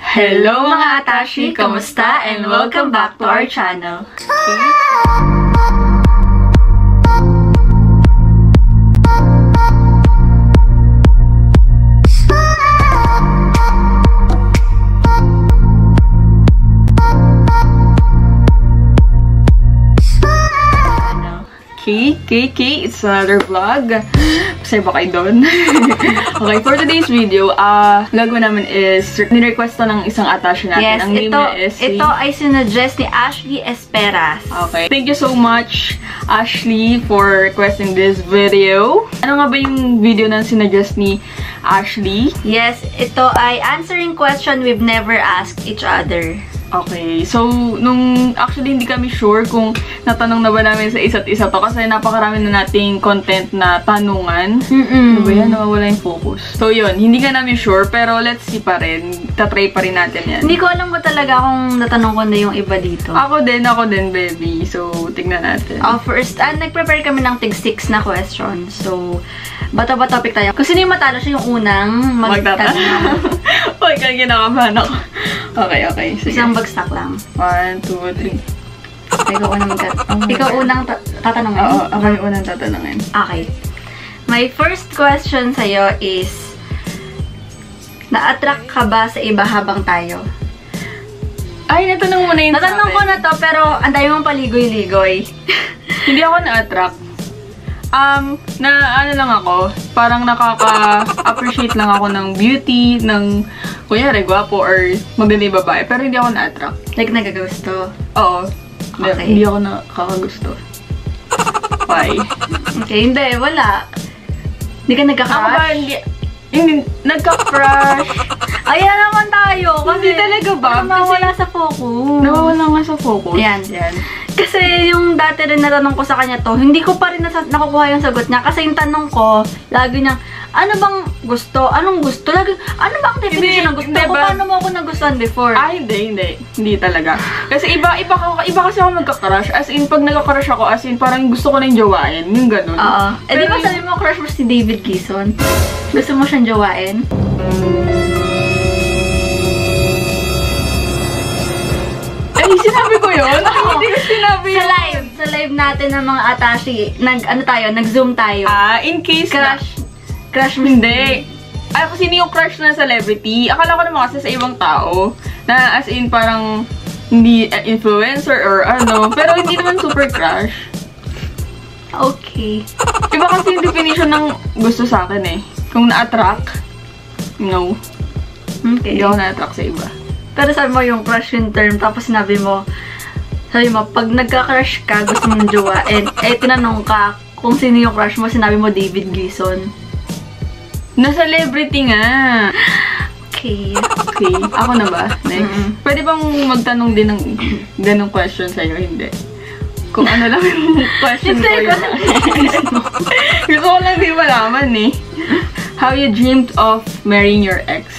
Hello mga Atashi! Kamusta? And welcome back to our channel. Okay, it's another vlog. Pasaya ba kayo doon? Okay, for today's video, vlog mo namin is, nirequest to ng isang Atashi natin. Yes, ang name niya is ito ay sinuggest ni Ashley Esperas. Okay, thank you so much, Ashley, for requesting this video. Ano nga ba yung video na sinuggest ni Ashley? Yes, ito ay answering question we've never asked each other. Okay, so, actually hindi kami sure kung natanong na ba namin sa isa't isa to kasi napakarami na nating content na tanungan. Ano ba yan? Nawawala yung focus. So yun, hindi ka namin sure pero let's see pa rin. Tatry pa rin natin yan. Hindi ko alam ko talaga kung natanong ko na yung iba dito. Ako din, baby. So, tignan natin. First, nag-prepare kami ng tig-6 na question. So, bato-bato topic tayo. Kung sino yung matalo, siya yung unang magtatanong. Uy, kaya kinakabahan ako. Okay. Sige. Isang bagsak lang. 1, 2, 3. Ikaw unang tatanungin? Oo, ako yung unang tatanungin. Okay. My first question sa'yo is, na-attract ka ba sa iba habang tayo? Ay, natanong mo na yun. Natanong ko na to, pero ang dami mong paligoy-ligoy. Hindi ako na-attract. Ano lang ako, parang nakaka-appreciate lang ako ng beauty, ng, kunyari, gwapo, or maganda yung babae, pero hindi ako na-attract. Like, nagagusto? Oo. Okay. Hindi ako nakakagusto. Why? Okay, hindi, wala. Hindi ka nagka-crush? Ako ba, hindi, nagka-crush. Ayan naman tayo. Hindi talaga ba? Nawawala sa focus. Nawawala nga sa focus. Yan. Kasi yung dati rin natanong ko sa kanya to, hindi ko pa rin nakukuha yung sagot niya. Kasi yung tanong ko, lagi niyang, ano bang gusto? Anong gusto? Lagi, ano bang definition ng gusto ko? Paano mo ako nagustuhan before? Hindi. Hindi talaga. Kasi iba kasi ako nagka-crush. As in, pag nagka-crush ako, as in, parang gusto ko na yung jowain. Yung ganun. Oo. Di ba sabi mo, crush mo si David Gison? Gusto mo siyang jowain? Ay, sinabi ko yun? Hindi ko sinabi yun. Sa live natin ng mga Atashi, nag-zoom tayo. In case Crush mo. Hindi. Ay, kasi sino yung crush na celebrity? Akala ko naman kasi sa ibang tao. Na as in, parang hindi influencer or ano. Pero hindi naman super crush. Okay. Iba kasi yung definition ng gusto sa akin eh. Kung na-attract, no. Okay. Hindi ako na-attract sa iba. Pero sabi mo yung crush yung term, tapos sabi mo, pag nagka-crush ka, gusto mong jowain, tinanong ka kung sino yung crush mo, sinabi mo David Gison. Na celebrity nga. Okay. Ako na ba? Next. Pwede bang magtanong din ng ganong question sa'yo? Hindi. Kung ano lang yung question ko yun. Gusto ko lang din malaman eh. How you dreamed of marrying your ex?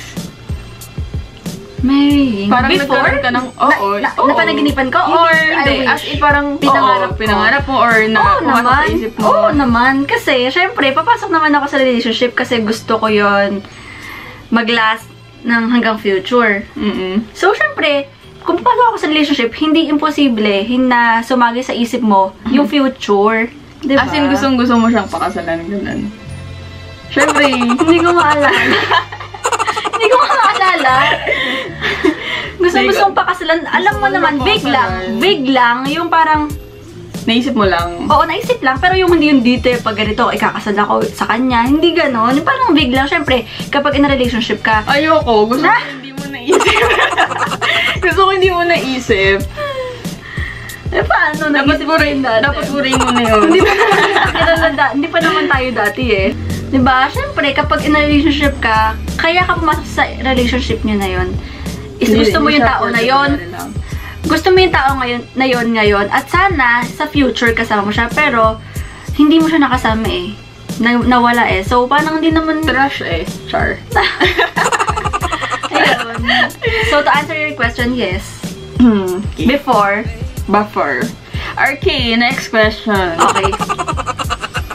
Marrying? Parang before? nagkaroon ka ng, napanaginipan ko? Or hindi. As in parang, pinangarap mo or pumasok sa isip mo? Oo naman. Kasi, syempre, papasok naman ako sa relationship kasi gusto ko yon mag-last ng hanggang future. So, syempre, kung papasok ako sa relationship, hindi imposible na sumagi sa isip mo yung future. Diba? As in, gusto mo siyang pakasalan, ganun. Syempre, hindi ko maalala. Gusto mong pakasalan. Alam mo naman, big lang, yung parang naisip mo lang. Oo, naisip lang, pero yung hindi yung detail pag ganito, ikakasal ako sa kanya, hindi ganon. Yung parang big lang, syempre, kapag in a relationship ka. Ayoko, gusto ko hindi mo naisip. Gusto ko hindi mo naisip. Paano? Dapat burahin mo na yun. Hindi pa naman tayo dati eh. Diba? Syempre, kapag in a relationship ka, kaya ka pumasok sa relationship nyo na yun. Gusto mo yung tao na yun. Gusto mo yung tao ngayon. At sana, sa future, kasama mo siya. Pero, hindi mo siya nakasama eh. Nawala eh. So, parang hindi naman trash eh. Char. Ayun. So, to answer your question, yes. Okay. Before. Okay, next question. Okay.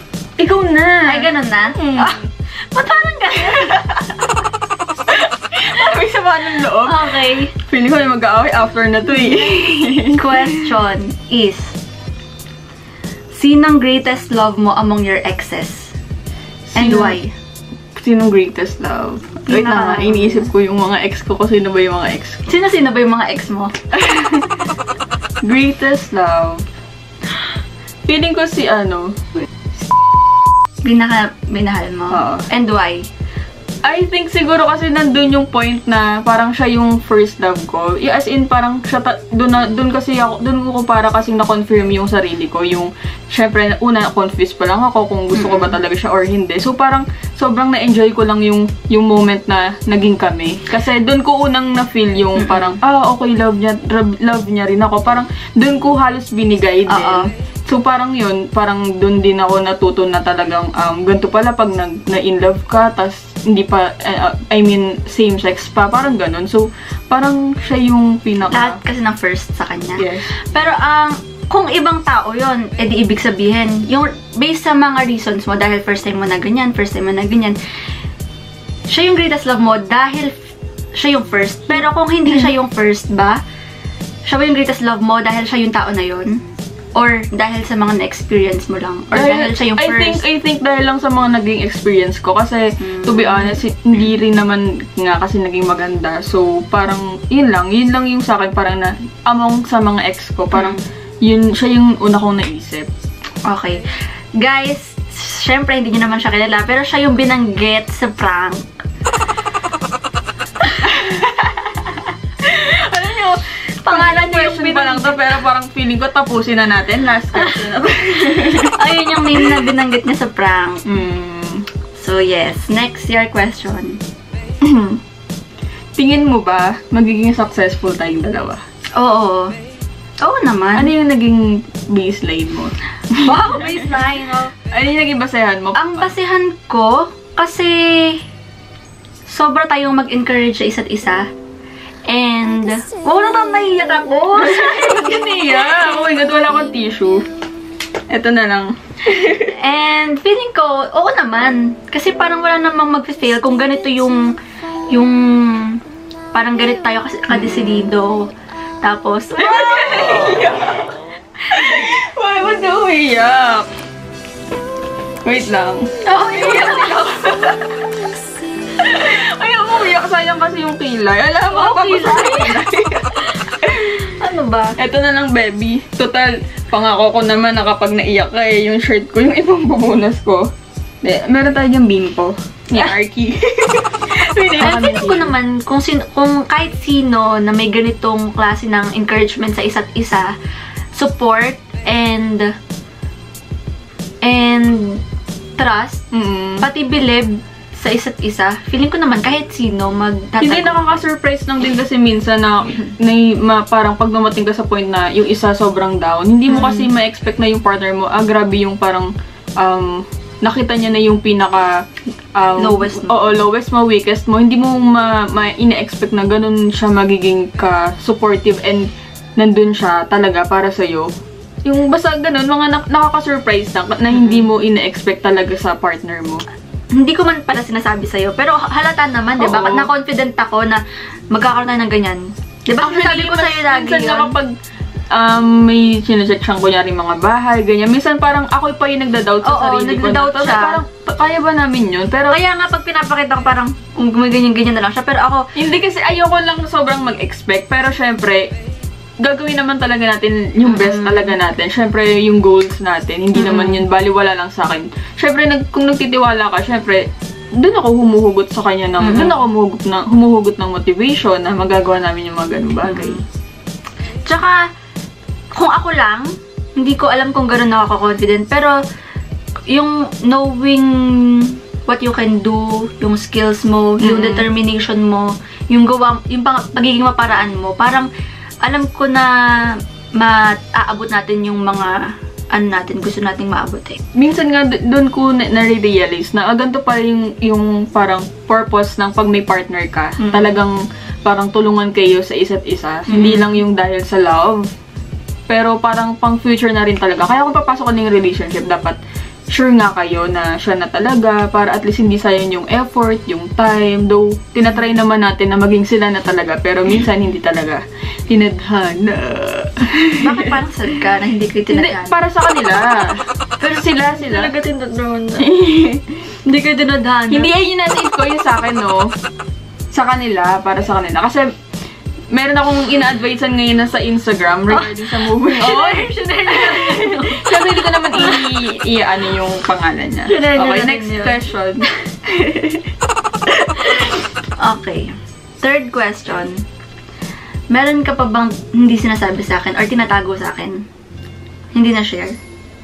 Ikaw na. Ay, ganun na? Ba't parang ganun? Parang may sama ng loob. Okay. Feeling ko may mag-aaway after na to eh. Question is, sinong greatest love mo among your exes? And why? Sinong greatest love? Wait lang nga, iniisip ko yung mga ex ko kung sino ba yung mga ex ko. Sino ba yung mga ex mo? Greatest love. Feeling ko si Minahal mo? Oo. And why? I think siguro kasi nandun yung point na parang siya yung first love ko. As in, parang siya dun ko para kasing na-confirm yung sarili ko. Yung, syempre, una, confused pa lang ako kung gusto ko ba talaga siya or hindi. So, parang sobrang na-enjoy ko lang yung moment na naging kami. Kasi dun ko unang na-feel yung parang, okay, love niya rin ako. Parang dun ko halos binigay din. So, parang yun, parang dun din ako natuto na talagang, ganito pala pag na-in love ka, tas hindi pa, same sex pa, parang ganun. So, parang siya yung pinaka... Lahat kasi ng first sa kanya. Yes. Pero, kung ibang tao yon, edi ibig sabihin, yung based sa mga reasons mo, dahil first time mo na ganyan, siya yung greatest love mo dahil siya yung first. Pero kung hindi siya yung first ba, siya ba yung greatest love mo dahil siya yung tao na yon? Or dahil sa mga na-experience mo lang? Or dahil siya yung first? I think dahil lang sa mga naging experience ko. Kasi, to be honest, hindi rin naman nga kasi naging maganda. So, parang, yun lang yung sa akin, parang na, among sa mga ex ko, parang, siya yung una kong naisip. Okay. Guys, syempre, hindi niyo naman siya kilala, pero siya yung binanggit sa prank. Pangalan niya yung pa lang to, pero parang feeling ko tapusin na natin. Last question na. Ayun yung name na binanggit niya sa prank. So, yes. Next, your question. Tingin mo ba magiging successful tayong dalawa? Oo. Oo naman. Ano yung naging baseline mo? Wow, baseline. Ano yung naging basehan mo? Ang basehan ko, kasi sobra tayong mag-encourage sa isa't isa. And, wala nang naiyak ako. Iniyak. Oh my God, wala akong tissue. Ito na lang. And, feeling ko, oo naman. Kasi parang wala namang mag-fail kung ganito yung parang ganito tayo kasi kadesidido. Tapos, Why was the umiyak? Wait lang. Oo, iiyak nila ako. Ayaw mo umiyak. Sayang kasi yung kilay. Alam mo, Ano ba? Ito na lang, baby. Total, pangako ko naman na kapag naiyak ka yung shirt ko, yung ibang bubunas ko. Meron tayo diyang bimpo. Ni Arky. Feeling ko naman, kung kahit sino na may ganitong klase ng encouragement sa isa't isa, support and trust, pati believe sa isa't isa, feeling ko naman kahit sino magtatago. Hindi, nakaka-surprise lang din kasi minsan na parang pag dumating ka sa point na yung isa sobrang down, hindi mo kasi ma-expect na yung partner mo, grabe yung parang nakita niya na yung pinaka lowest mo. Oo, lowest mo, weakest mo. Hindi mo ina-expect na ganun siya magiging ka-supportive and nandun siya talaga para sa'yo. Yung basta ganun, mga nakaka-surprise lang na hindi mo ina-expect talaga sa partner mo. Hindi ko man pala sinasabi sa'yo, pero halata naman, di ba? Na-confident ako na magkakaroon tayo ng ganyan. Di ba? Sabi ko sa'yo lagi minsan yun. Kapag may sinecheck siyang kunyari mga bahay, ganyan. Minsan parang ako pa yung nagda-doubt sa sarili ko. nagda-doubt siya. Parang, kaya ba namin yun? Pero, kaya nga, pag pinapakita ko parang, kung may ganyan-ganyan na lang siya. Pero ako, hindi kasi ayoko lang sobrang mag-expect. Pero syempre, gagawin naman talaga natin yung best talaga natin. Syempre, yung goals natin. Hindi naman yun, baliwala lang sa akin. Syempre, kung nagtitiwala ka, syempre, doon ako humuhugot sa kanya ng, doon ako humuhugot ng motivation na magagawa namin yung mga ganung bagay. Tsaka, kung ako lang, hindi ko alam kung gano'n ako confident. Pero, yung knowing what you can do, yung skills mo, yung determination mo, yung pagiging maparaan mo, parang, alam ko na maaabot natin yung mga gusto nating maabot eh. Minsan nga doon ko na-realize na ganito pa yung parang purpose ng pag may partner ka. Talagang parang tulungan kayo sa isa't isa. Hindi lang yung dahil sa love. Pero parang pang future na rin talaga. Kaya kung papasok ka ng relationship, dapat sure nga kayo na siya na talaga, para at least hindi sayang yung effort, yung time. Though, tinatry naman natin na maging sila na talaga, pero minsan hindi talaga tinadhana. Bakit parang sad ka na hindi kayo tinadhana? Hindi, para sa kanila. Pero sila. Talaga tinadhana. Hindi kayo tinadhana. Hindi ay yun natin ko yung sa akin, no? Sa kanila, para sa kanila. Kasi, meron akong ina-advisean ngayon na sa Instagram regarding sa movie. Kasi hindi ko naman ano yung pangalan niya. Okay, next question. Okay. Third question. Meron ka pa bang hindi sinasabi sa akin or tinatago sa akin? Hindi na-share?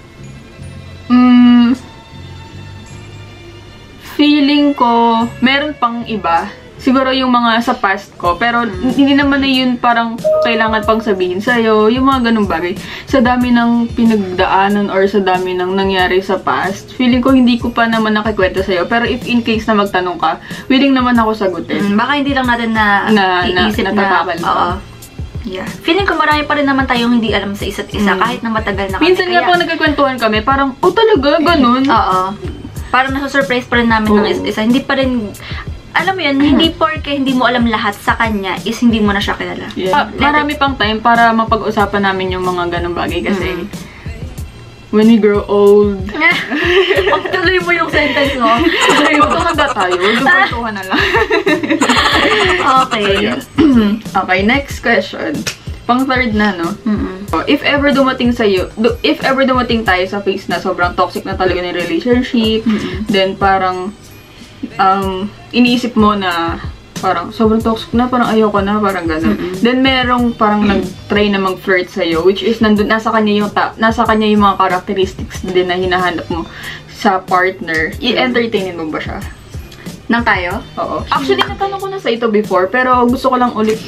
Feeling ko, meron pang iba. Siguro yung mga sa past ko. Pero hindi naman na yun parang kailangan pang sabihin sa'yo. Yung mga ganung bagay. Sa dami ng pinagdaanan or sa dami ng nangyari sa past, feeling ko hindi ko pa naman nakikwento sa'yo. Pero if in case na magtanong ka, willing naman ako sagutin. Baka hindi lang natin iisip na. Oo. Yeah. Feeling ko marami pa rin naman tayong hindi alam sa isa't isa. Kahit na matagal na kami. Minsan nga po nagkikwentuhan kami, parang, talaga, ganun. Oo. Parang nasusurprise pa rin namin ng isa't isa. Hindi pa rin... Alam mo yun, hindi porke hindi mo alam lahat sa kanya is hindi mo na siya kilala. Yeah. Marami pang time para mapag-usapan namin yung mga ganong bagay kasi when we grow old... Tuloy mo yung sentence mo. Tumanda tayo. Dupertuhan na lang. Okay. Okay, next question. Pang third na, no? If ever dumating tayo sa phase na sobrang toxic na talaga ng relationship, then parang iniisip mo na parang sobrang toxic na, parang ayoko na, parang gano'n. Then merong parang nag-try na mag-flirt sa'yo, which is nasa kanya yung mga characteristics din na hinahanap mo sa partner. I-entertainin mo ba siya? Nang tayo? Oo. Actually, natanong ko na sa ito before, pero gusto ko lang ulit.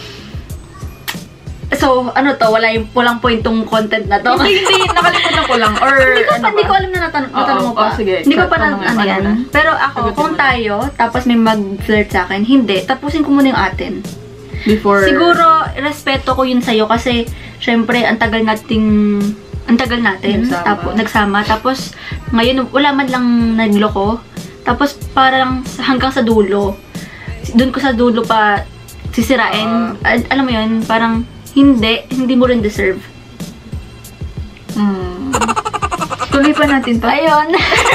So, ano to? Walang point tong content na to? Hindi, nakalimutan ko lang. Or, hindi ko alam na natanong mo pa. Sige. Hindi ko pa ano yan. Pero ako, kung tayo, tapos may mag-flirt sa akin, hindi. Tapusin ko muna yung atin. Before... Siguro, respeto ko yun sa'yo kasi, syempre, ang tagal natin nagsama. Tapos, ngayon, wala man lang nagloko. Tapos, parang hanggang sa dulo. Doon ko sa dulo pa sisirain. Alam mo yun, parang, hindi mo rin deserve. Tuloy pa natin to. Ayun,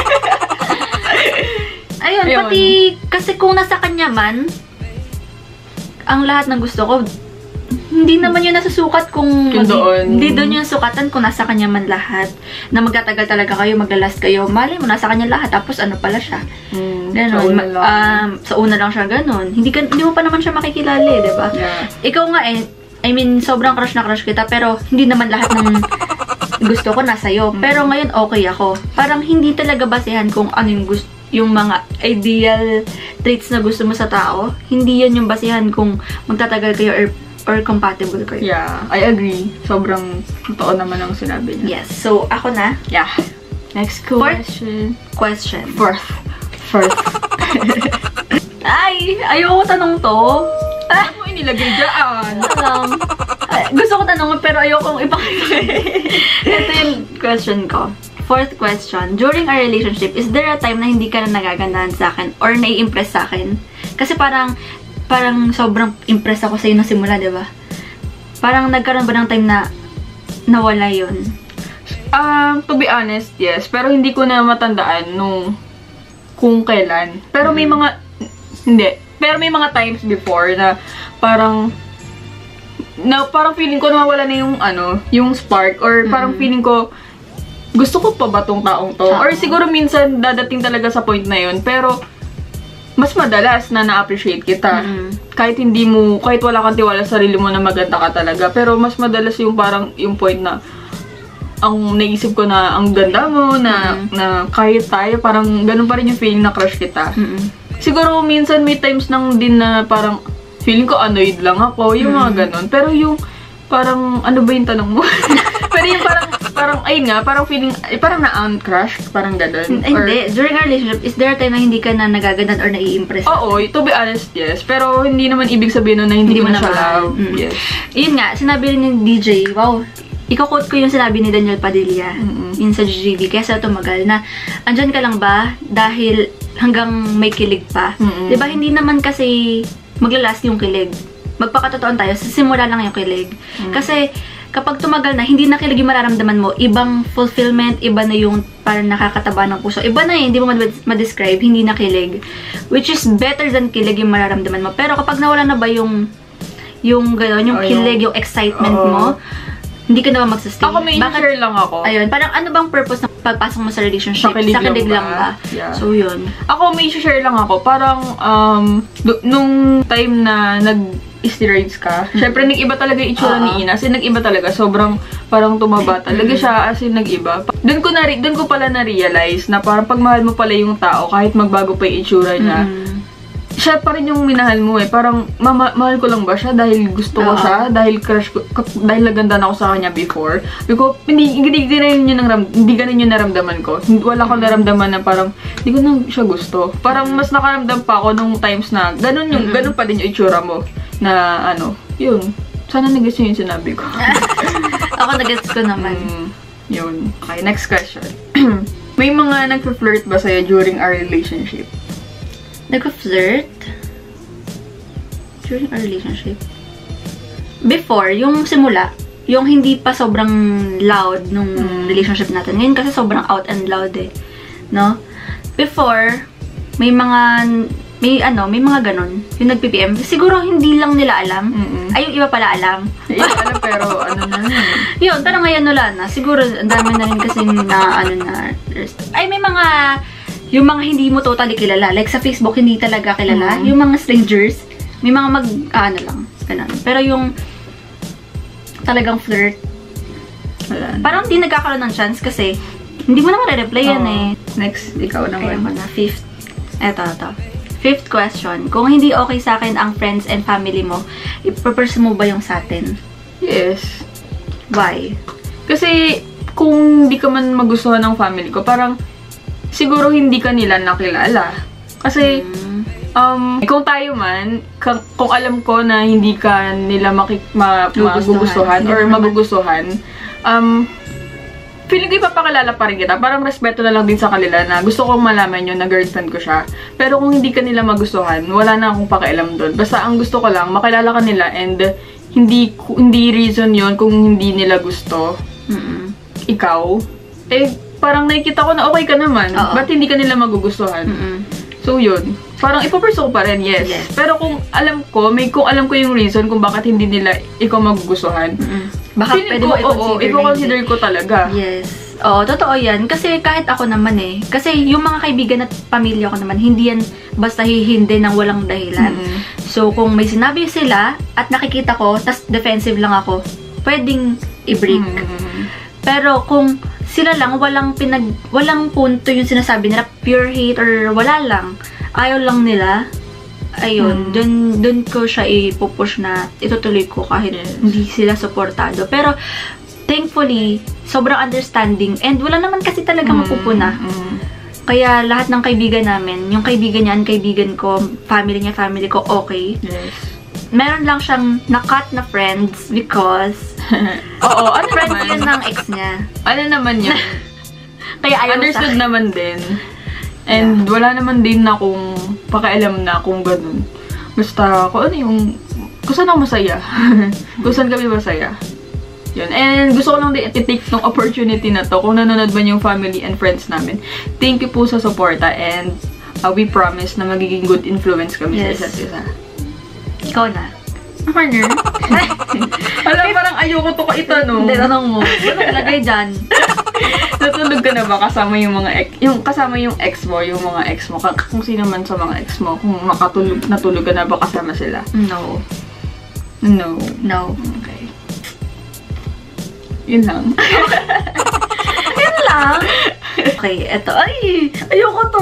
pati, kasi kung nasa kanya man, ang lahat ng gusto ko, hindi naman yun nasusukat kung hindi doon yung sukatan kung nasa kanya man lahat. Na magtatagal talaga kayo, maglalast kayo. Mali mo, nasa kanya lahat. Tapos ano pala siya. Ganon. Sa una lang siya ganon. Hindi mo pa naman siya makikilala eh, diba? Yeah. Ikaw nga I mean, sobrang crush na crush kita, pero hindi naman lahat ng gusto ko nasa'yo. Pero ngayon, okay ako. Parang hindi talaga basehan kung ano yung mga ideal traits na gusto mo sa tao. Hindi yan yung basehan kung magtatagal kayo or compatible kayo. Yeah, I agree. Sobrang totoo naman ang sinabi niya. Yes. So, ako na. Yeah. Next question. Fourth. Ay! Ayoko tanong to. Ano mo inilagay dyan? Gusto ko tanong pero ayokong ipakita. Ito yung question ko. Fourth question. During our relationship, is there a time na hindi ka na nagagandahan sa akin or nai-impress sa akin? Kasi parang sobrang impress ako sa'yo nung simula, diba? Parang nagkaroon ba ng time na nawala yun? To be honest, yes. Pero hindi ko na matandaan kung kailan. Pero may mga... Hindi. Pero may mga times before na parang feeling ko nawawala na yung spark or parang feeling ko gusto ko pa ba tong taong to? Or siguro minsan dadating talaga sa point na yun, pero mas madalas na na-appreciate kita. Kahit wala kang tiwala sa sarili mo na maganda ka talaga, pero mas madalas yung parang yung point na ang naisip ko na ang ganda mo, na kahit tayo, parang ganun pa rin yung feeling na crush kita. Siguro minsan may times nang din na parang feeling ko annoyed lang ako, yung mga ganun. Pero yung parang, ano ba yung tanong mo? Pero yung parang, ayun nga, parang feeling, parang na-crush, parang ganun. Hindi. During our relationship, is there a time na hindi ka na nagagandahan or nai-impress? Oo, to be honest, yes. Pero hindi naman ibig sabihin nun na hindi mo na siya love. Yes. Yun nga, sinabi rin ni DJ, wow, iko-quote ko yung sinabi ni Daniel Padilla, yun sa GGV, kaya sa tumagal, na andyan ka lang ba dahil hanggang may kilig pa? Diba, hindi naman kasi maglalast yung kilig. Magpakatotoon tayo, sisimula lang yung kilig. Kasi, kapag tumagal na, hindi na kilig yung mararamdaman mo, ibang fulfillment, iba na yung parang nakakataba ng puso. Iba na hindi mo ma-describe, hindi na kilig. Which is better than kilig yung mararamdaman mo. Pero kapag nawala na ba yung gano'n, yung kilig, yung excitement mo, hindi ka na ba magsustay? Ako may share lang ako. Ayun, parang ano bang purpose ng pagpasok mo sa relationship? Sa kilig lang ba? Yeah. So, yun. Ako may share lang ako. Parang, nung time na steroids ka. Syempre, nag-iba talaga yung itsura ni Ina. As in, nag-iba talaga. Sobrang, parang tumaba talaga siya. As in, nag-iba. Doon ko pala na-realize na parang pagmahal mo pala yung tao, kahit magbago pa yung itsura niya, siya pa rin yung minahal mo eh. Parang, mahal ko lang ba siya dahil gusto ko siya? Dahil crush ko, dahil naganda na ako sa kanya before? Because, hindi ganun yung naramdaman ko. Wala ko naramdaman na parang, hindi ko na siya gusto. Parang, mas nakaramdam pa ako nung times na, ganun pa din yung itsura mo. Na, yun. Sana nag-gets yung sinabi ko. Ako nag-gets ko naman. Yun. Okay, next question. May mga nag-flirt ba sa'yo during our relationship? Nag-flirt? During our relationship? Before, yung simula, yung hindi pa sobrang loud nung relationship natin. Ngayon kasi sobrang out and loud eh. No? Before, may mga ganon. Yung nag-PPM. Siguro hindi lang nila alam. Ay, yung iba pala alam. Iba alam pero Yun, pero ngayon wala na. Siguro, ang dami na rin kasi may mga, yung mga hindi mo totally kilala. Like sa Facebook, hindi talaga kilala. Yung mga strangers, may mga lang. Ganun. Pero yung talagang flirt, wala. Parang hindi nagkakaroon ng chance kasi hindi mo naman re-reply yan eh. Next, ikaw naman. Kaya na, fifth. Eto. Fifth question. Kung hindi okay sa akin ang friends and family mo, i-pursue mo ba yung sa atin? Yes. Why? Kasi, kung hindi ka man magustuhan ng family ko, parang, siguro hindi ka nila nakilala. Kasi, kung tayo man, kung alam ko na hindi ka nila magugustuhan or magugustuhan, feeling ko ipapakilala pa rin kita. Parang respeto na lang din sa kanila na gusto kong malaman yun na girlfriend ko siya. Pero kung hindi ka nila magustuhan, wala na akong pakialam doon. Basta ang gusto ko lang, makilala ka nila and hindi reason yon kung hindi nila gusto. Ikaw, parang nakikita ko na okay ka naman. Ba't hindi ka nila magugustuhan? So yun. Parang ipapursue ko pa rin, yes. Pero kung alam ko yung reason kung bakit hindi nila ikaw magugustuhan, baka pwede mo i-consider ko talaga. Yes. Oo, totoo yan. Kasi kahit ako naman eh. Kasi yung mga kaibigan at pamilya ko naman, hindi yan basta hihindi ng walang dahilan. So, kung may sinabi sila at nakikita ko, tas defensive lang ako, pwedeng i-break. Pero kung sila lang, walang punto yung sinasabi nila, pure hate or wala lang, ayaw lang nila, ayun, dun ko siya ipupush na itutuloy ko kahit hindi sila supportado. Pero, thankfully, sobrang understanding and wala naman kasi talaga mapupuna. Kaya lahat ng kaibigan namin, yung kaibigan niya, kaibigan ko, family niya, family ko, okay. Yes. Meron lang siyang na-cut na friends because friends yun ng ex niya. Ano naman yun? Kaya ayaw understood naman din. And wala naman din na kung pakialam na kung ganun. Basta kung saan ako masaya. Kung saan kami masaya. Yun. And gusto ko lang din i-take ng opportunity na to. Kung nanonood man yung family and friends namin. Thank you po sa suporta and we promise na magiging good influence kami sa isa't isa. Ikaw na. Alam, parang ayoko to itanong. Hindi, tanong mo. Ano lagay dyan? Natulog ka na ba kasama yung mga kasama yung ex mo, yung mga ex mo, kung sino man sa mga ex mo, kung natulog ka na ba kasama sila? No. Okay. Yun lang. Yun lang? Okay, eto. Ay, ayoko to.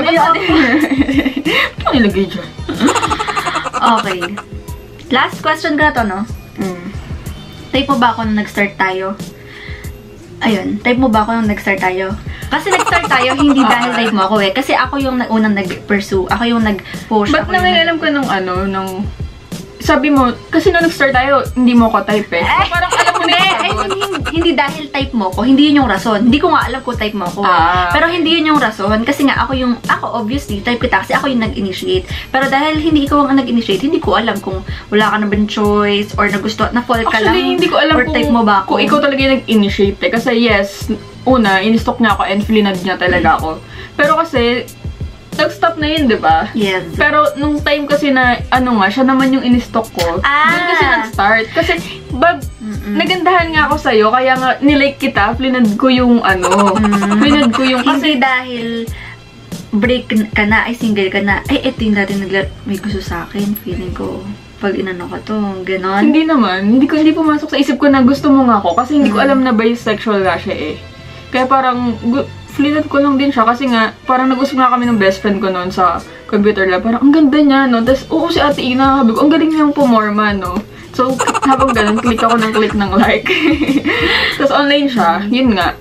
Ano nilagay dyan? Okay. Last question ka na to, no? Type mo ba ako nung nag-start tayo? Ayun, type mo ba ako nung nag-start tayo? Kasi nag-start tayo, hindi dahil type mo ako eh. Kasi ako yung unang nag-pursue. Ako yung nag-push. Ba't naman alam ko sabi mo, kasi nung nag-start tayo, hindi mo ko type eh. So, parang alam mo na yung sagot. hindi dahil type mo ko, hindi yun yung rason. Hindi ko nga alam kung type mo ko. Pero hindi yun yung rason. Kasi nga, ako obviously, type kita kasi ako yung nag-initiate. Pero dahil hindi ikaw ang nag-initiate, hindi ko alam kung wala ka na bang choice or na-fall ka lang. Actually, hindi ko alam or type mo ba ako. Kung ikaw talaga yung nag-initiate. Kasi yes, una, in-stalk niya ako and flinad niya talaga ako. Pero kasi, nag-stop na yun, di ba? Yes. Pero nung time kasi na, siya naman yung in-stalk ko. Doon kasi nag-start. Kasi, nagandahan nga ako sa'yo, kaya nga, nilike kita, flinad ko yung, flinad ko yung, kasi dahil, break ka na, ay single ka na, ito yung dati may gusto sa akin, feeling ko, pag inano ka to, ganon. Hindi naman. Hindi pumasok sa isip ko na gusto mo nga ako, kasi hindi ko alam na bisexual nga siya eh. Kaya parang, flinad ko lang din siya kasi nga, parang nag-usap nga kami ng best friend ko noon sa computer lab. Parang, ang ganda niya, no? Tapos, oo, si Ate Ina, sabi ko, ang galing niyang pumorma, no? So, habang ganun, click ako ng click ng like. Tapos, online siya. Yun nga.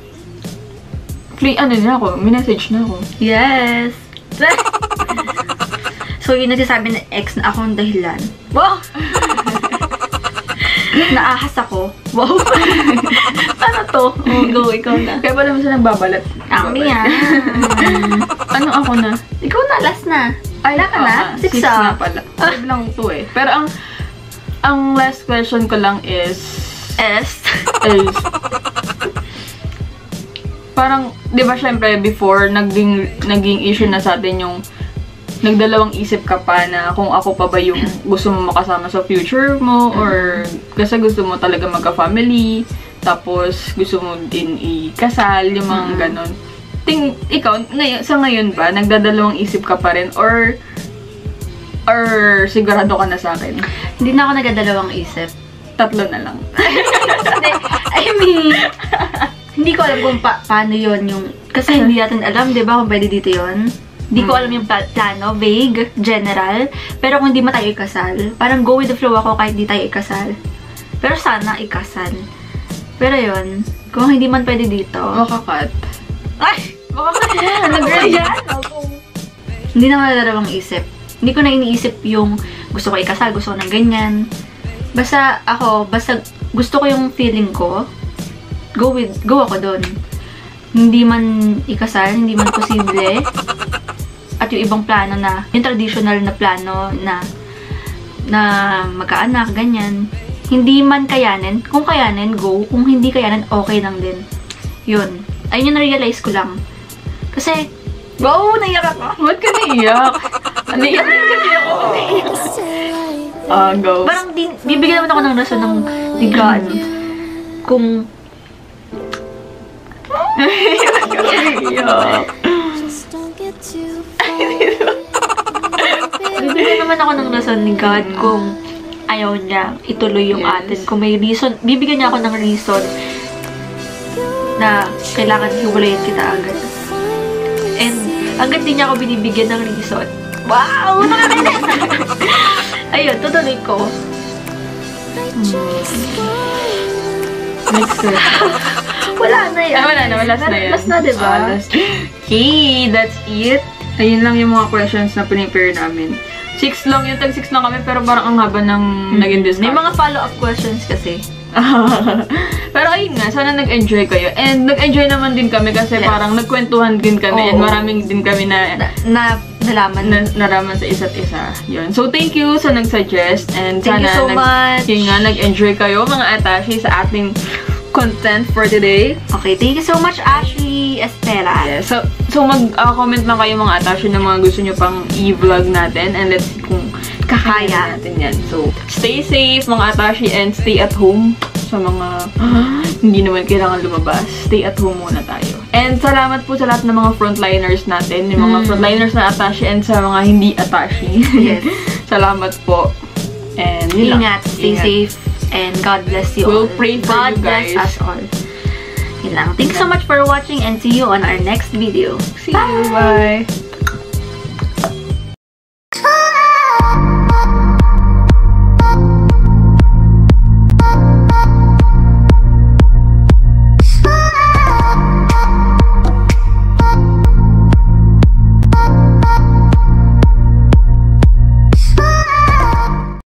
Minessage na ako. Yes! So, yun nagsasabi ng ex na ako ang dahilan. Wow! Naahas ako. Wow! Ano to? Oh, go, ikaw na. Kaya pala minsan nagbabalat. Ako yan. Ako na? Ikaw na, last na. Ay, wala ka na? 6 na pala. 5 lang to eh. Pero ang last question ko lang is parang, di ba syempre, before, naging issue na sa atin yung nagdalawang isip ka pa na kung ako pa ba yung gusto mo makasama sa future mo or kasi gusto mo talaga magka-family tapos gusto mo din ikasal, yung mga ganon. Ikaw, sa ngayon ba, nagdadalawang isip ka pa rin or sigurado ka na sa akin? Hindi na ako nagdadalawang isip. 3 na lang. I mean, hindi ko alam kung paano yon yung... Kasi hindi natin alam, di ba, kung pwede dito yon. Hindi ko alam yung plano, vague, general. Pero kung hindi mo tayo ikasal, parang go with the flow ako kahit hindi tayo ikasal. Pero sana ikasal. Pero yon, kung hindi man pwede dito... Makakat. Ay! Makakat yan! Nag-girl yan! Hindi na madalawang isip. Hindi ko na iniisip yung gusto ko ikasal, gusto ko ng ganyan. Basta gusto ko yung feeling ko, go ako doon. Hindi man ikasal, hindi man posible. At yung ibang plano na, yung traditional na plano na magkaanak, ganyan. Hindi man kayanin. Kung kayanin, go. Kung hindi kayanin, okay lang din. Yun. Ayun yung na-realize ko lang. Kasi, wow, naiyak ako. Ba't ka naiyak? Naiyak din kasi ako. Go. Parang bibigyan naman ako ng rason ng God. Kung... Naiyak. Bibigyan naman ako ng rason ni God kung ayaw niya ituloy yung atin. Kung may reason, bibigyan niya ako ng reason na kailangan hiwalayin kita agad. And agad din niya ako binibigyan ng reason. Wow! Nakakainis! Ayun, tutuloy ko. Next question. Wala na yan. Wala na. Last na yan. Last na, diba? Okay, that's it. Ayun lang yung mga questions na pinipare namin. 6 lang yun. Tag-6 lang kami, pero parang ang haba ng naging discussion. May mga follow-up questions kasi. Pero ayun nga, sana nag-enjoy kayo. And nag-enjoy naman din kami kasi parang nagkwentuhan din kami. And maraming din kami nalaman sa isa't isa. Yun. So, thank you sa nag-suggest. And thank you so much. Yun nga, nag-enjoy kayo mga Atashi sa ating content for today. Okay, thank you so much, Ashley Estela. Yeah, so mag-comment lang kayo mga Atashi na mga gusto nyo pang i-vlog natin. And let's see kung kakaya natin yan. So, stay safe mga Atashi and stay at home. Sa mga hindi naman kailangan lumabas. Stay at home muna tayo. And salamat po sa lahat ng mga frontliners natin. Yung mga frontliners na Atashi and sa mga hindi Atashi. Yes. Salamat po. And ingat, stay safe. And God bless you all. We'll pray for you guys. God bless us all. Yun lang. Thank you so much for watching and see you on our next video. See you. Bye.